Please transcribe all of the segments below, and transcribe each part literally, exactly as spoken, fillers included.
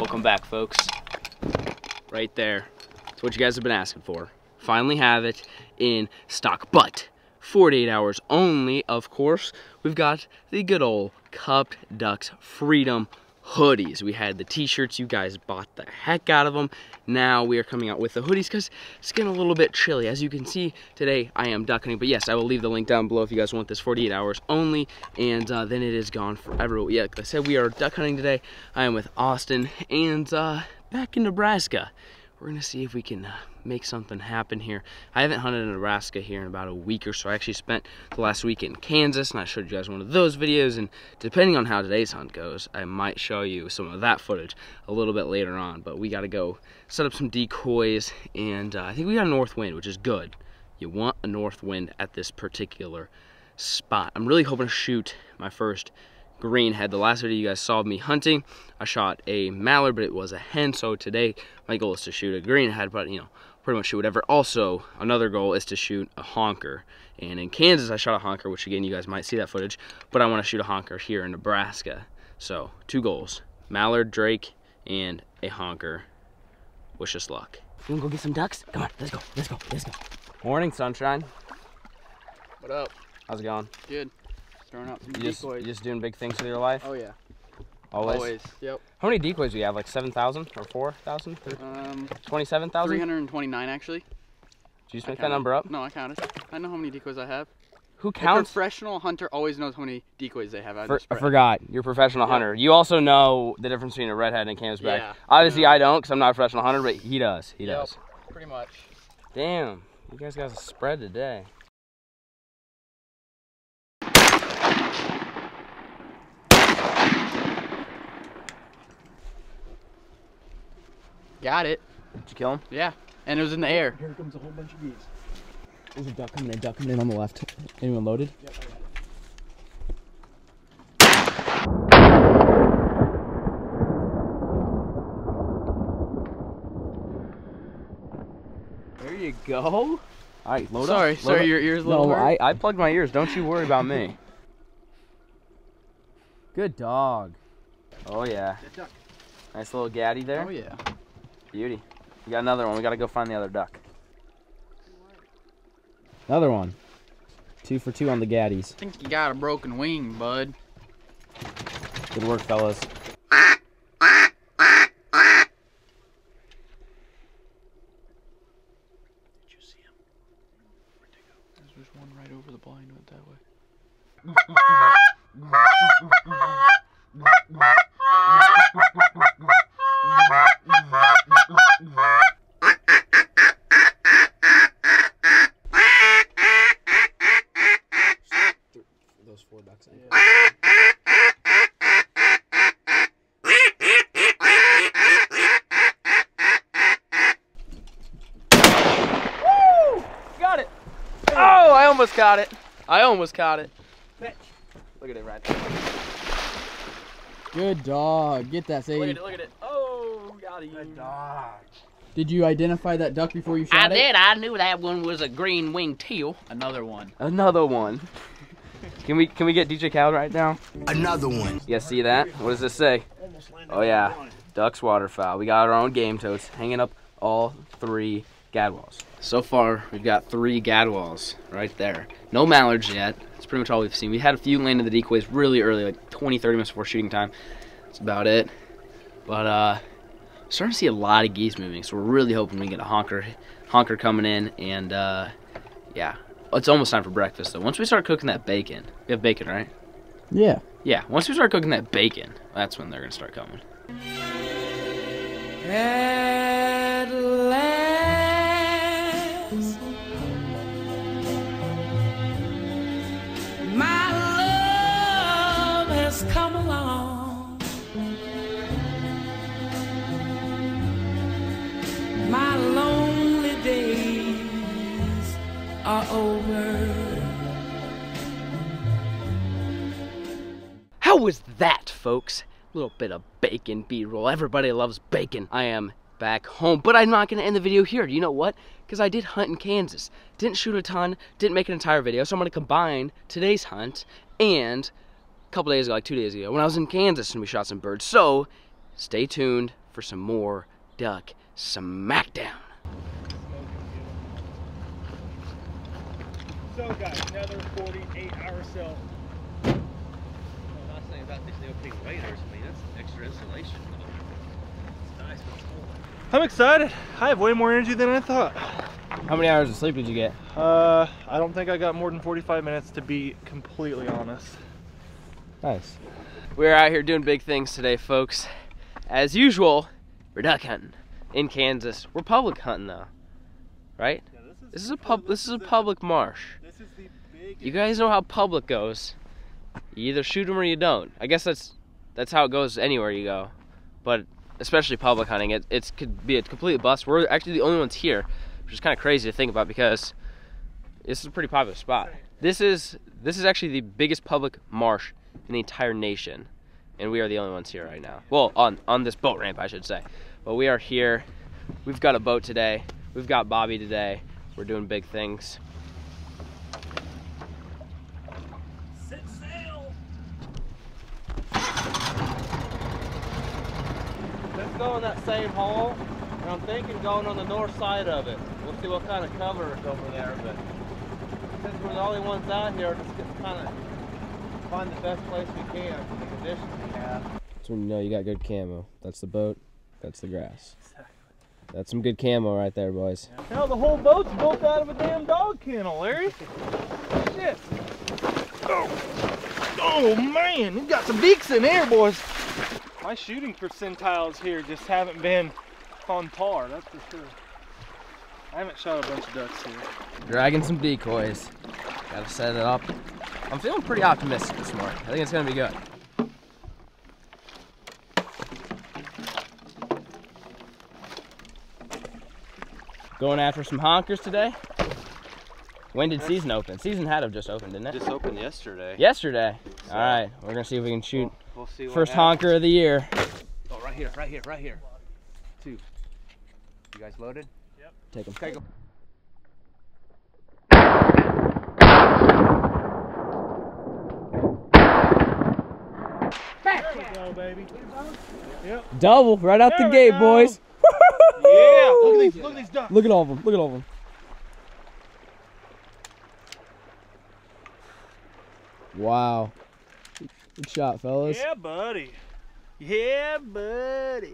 Welcome back, folks. Right there. It's what you guys have been asking for. Finally have it in stock, but forty-eight hours only, of course. We've got the good old Cupped Ducks Freedom hoodies. We had the t-shirts, you guys bought the heck out of them. Now we are coming out with the hoodies because it's getting a little bit chilly. As you can see, today I am duck hunting, but yes, I will leave the link down below if you guys want this forty-eight hours only, and uh, then it is gone forever. Yeah, like I said, we are duck hunting today. I am with Austin, and uh, back in Nebraska. We're gonna see if we can uh, make something happen here. I haven't hunted in Nebraska here in about a week or so. I actually spent the last week in Kansas, and I showed you guys one of those videos, and depending on how today's hunt goes, I might show you some of that footage a little bit later on. But we gotta go set up some decoys, and uh, I think we got a north wind, which is good. You want a north wind at this particular spot. I'm really hoping to shoot my first greenhead. The last video you guys saw of me hunting, I shot a mallard, but it was a hen. So today my goal is to shoot a greenhead, but you know, pretty much shoot whatever. Also, another goal is to shoot a honker. And in Kansas I shot a honker, which again you guys might see that footage, but I want to shoot a honker here in Nebraska. So two goals: mallard, drake, and a honker. Wish us luck. You wanna go get some ducks? Come on, let's go, let's go, let's go. Morning, sunshine. What up? How's it going? Good. Throwing out some You just, decoys. you just doing big things with your life? Oh yeah. Always? Always, yep. How many decoys do you have? Like seven thousand or four thousand? Um, twenty-seven thousand? three hundred twenty-nine actually. Did you just I make that counted. number up? No, I counted. I know how many decoys I have. Who A counts? professional hunter always knows how many decoys they have out of For, the I spread. forgot. You're a professional Yeah. hunter. You also know the difference between a redhead and a canvasback. Yeah. Obviously Yeah. I don't, because I'm not a professional hunter, but he does. He Yep, does. pretty much. Damn. You guys got a spread today. Got it. Did you kill him? Yeah. And it was in the air. Here comes a whole bunch of geese. There's a duck coming in. Duck coming in on the left. Anyone loaded? Yep, I got it. There you go. All right, load sorry, up. Load sorry, up. your ears a little No, hurt. I, I plugged my ears. Don't you worry about me. Good dog. Oh, yeah. Duck. Nice little gaddy there. Oh yeah. Beauty. We got another one. We got to go find the other duck. Another one. Two for two on the gaddies. I think you got a broken wing, bud. Good work, fellas. Did you see him? Where'd they go? There's one right over the blind, went that way. Those four ducks. Woo! Got it! Oh, I almost got it. I almost caught it. Look at it right there. Good dog. Get that, Sadie. Look at it, look at it. Oh, got it. Good dog. Did you identify that duck before you shot I it? did. I knew that one was a green winged teal. Another one. Another one. Can we can we get D J Khaled right now? Another one. You guys see that? What does this say? Almost landed Oh yeah, on it. ducks waterfowl. We got our own game totes hanging up all three gadwalls. So far, we've got three gadwalls right there. No mallards yet. That's pretty much all we've seen. We had a few land in the decoys really early, like twenty, thirty minutes before shooting time. That's about it. But uh, starting to see a lot of geese moving, so we're really hoping we get a honker, honker coming in, and uh, yeah. It's almost time for breakfast though. Once we start cooking that bacon, we have bacon, right? Yeah. Yeah, once we start cooking that bacon, that's when they're gonna start coming. At last, my love has come along. My lonely days are over. How was that, folks? A little bit of bacon B-roll. Everybody loves bacon. I am back home, but I'm not going to end the video here. You know what? Because I did hunt in Kansas. Didn't shoot a ton, didn't make an entire video, so I'm going to combine today's hunt and a couple days ago, like two days ago, when I was in Kansas and we shot some birds. So stay tuned for some more duck smackdown. So guys, another forty-eight hour sail. I'm not saying about these new pink waders. I mean, that's extra insulation. It's nice, but it's cold. I'm excited. I have way more energy than I thought. How many hours of sleep did you get? Uh, I don't think I got more than forty-five minutes, to be completely honest. Nice. We're out here doing big things today, folks. As usual, we're duck hunting in Kansas. We're public hunting though, right? Yeah, this, is This is a pub. This is a public marsh. This is the big. You guys know how public goes. You either shoot them or you don't. I guess that's that's how it goes anywhere you go, but especially public hunting, it it's could be a complete bust. We're actually the only ones here, which is kind of crazy to think about because this is a pretty popular spot. This is this is actually the biggest public marsh in the entire nation, and we are the only ones here right now. Well, on on this boat ramp, I should say. But we are here. We've got a boat today. We've got Bobby today. We're doing big things. Set sail. Let's go in that same hole, and I'm thinking going on the north side of it. We'll see what kind of cover is over there, but since we're the only ones out here, let's just kind of find the best place we can for the conditions we have. So you know you got good camo. That's the boat. That's the grass. That's some good camo right there, boys. Hell, the whole boat's built out of a damn dog kennel, Larry. Shit. Oh, oh man, you got some beaks in there, boys. My shooting percentiles here just haven't been on par, that's for sure. I haven't shot a bunch of ducks here. Dragging some decoys. Gotta set it up. I'm feeling pretty optimistic this morning. I think it's gonna be good. Going after some honkers today. When did season open? Season had to have just opened, didn't it? Just opened yesterday. Yesterday. So, all right, we're gonna see if we can shoot We'll, we'll see what first happens. honker of the year. Oh, right here, right here, right here. Two. You guys loaded? Take them. Okay, go. There we go, baby. Yep. Double right out There the we gate, go. boys. Yeah, look at these, look at these ducks. Look at all of them. Look at all of them. Wow. Good shot, fellas. Yeah, buddy. Yeah, buddy.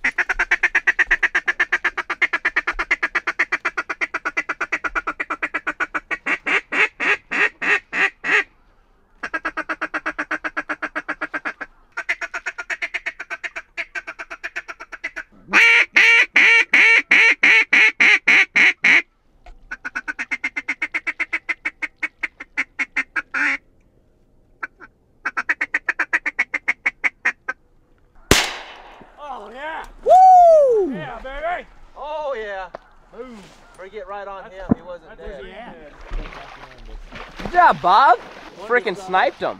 Oh yeah! Woo! Yeah, baby! Oh, yeah. Boom. Bring it right on him. He wasn't That's dead. yeah. Good job, Bob. Freaking sniped him.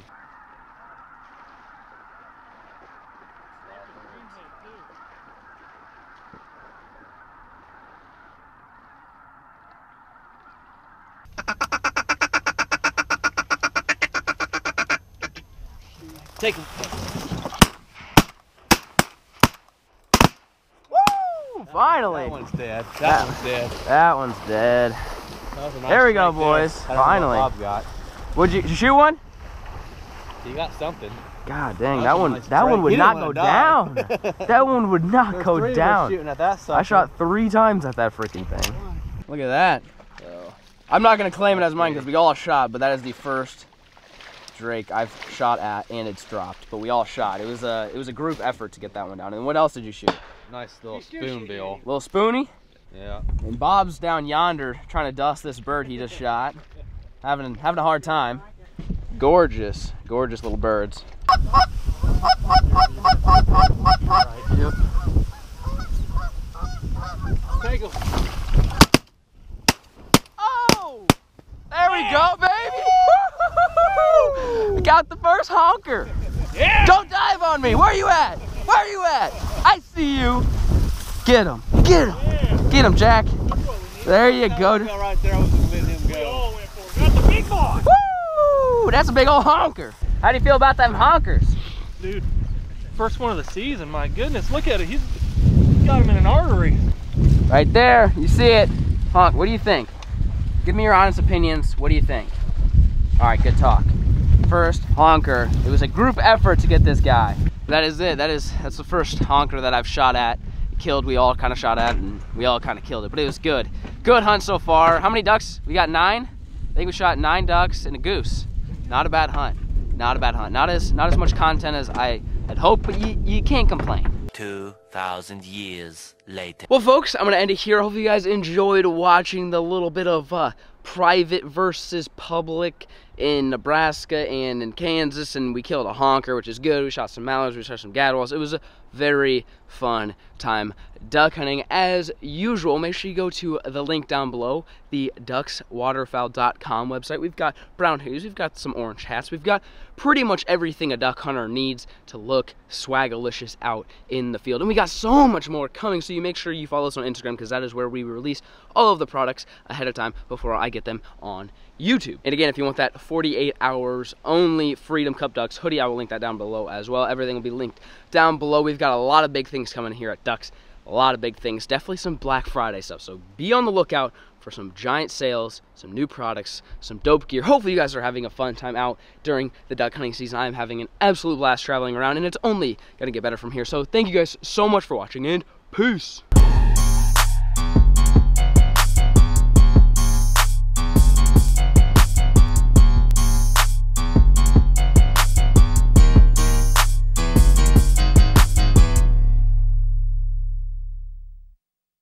Take him. Woo! Finally. That one's dead. That, That- one's dead. That one's dead. That was a nice There we go, strike there. boys. I don't know what Finally. Bob got. Would you, did you shoot one? He got something. God dang, That that was a one, nice that one strike. would He not didn't go wanna down. die. That one would not There's go three of us down. shooting at that sucker. I shot three times at that freaking thing. Look at that. So, I'm not gonna claim it as mine because we all shot, but that is the first drake I've shot at and it's dropped. But we all shot. It was a it was a group effort to get that one down. And what else did you shoot? nice little spoonbill. Little spoony. Yeah. And Bob's down yonder trying to dust this bird he just shot. Having having a hard time. Gorgeous, gorgeous little birds. Yep. Take him. Oh! There we go, baby! We got the first honker. Yeah! Don't dive on me. Where are you at? Where are you at? I see you. Get him. Get him. Get him, Jack. There you go. That right there, I was just letting him We go. all went for it. Got the big boy! Woo! That's a big old honker. How do you feel about them honkers? Dude, First one of the season, my goodness. Look at it, he's got him in an artery. Right there, you see it. Honk, what do you think? Give me your honest opinions. What do you think? All right, good talk. First honker. It was a group effort to get this guy. That is it. That is that's the first honker that I've shot at. Killed. We all kind of shot at, and we all kind of killed it. But it was good. Good hunt so far. How many ducks? We got nine. I think we shot nine ducks and a goose. Not a bad hunt. Not a bad hunt. Not as not as much content as I had hoped, but you you can't complain. Two thousand years later. Well, folks, I'm gonna end it here. Hope you guys enjoyed watching the little bit of uh, private versus public in Nebraska and in Kansas, and we killed a honker, which is good. We shot some mallards, we shot some gadwalls. It was a very fun time duck hunting as usual. Make sure you go to the link down below, the ducks waterfowl dot com website. We've got brown hares, we've got some orange hats, we've got pretty much everything a duck hunter needs to look swagalicious out in the field. And we got so much more coming, so you make sure you follow us on Instagram, because that is where we release all of the products ahead of time before I get them on YouTube. And again, if you want that forty-eight hours only Freedom Cup Ducks hoodie, I will link that down below as well. Everything will be linked down below. We've got a lot of big things coming here at Ducks. A lot of big things. Definitely some Black Friday stuff. So be on the lookout for some giant sales, some new products, some dope gear. Hopefully you guys are having a fun time out during the duck hunting season. I am having an absolute blast traveling around, and it's only going to get better from here. So thank you guys so much for watching, and peace.